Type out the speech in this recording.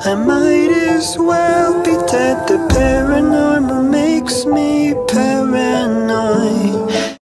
I might as well be dead. The paranormal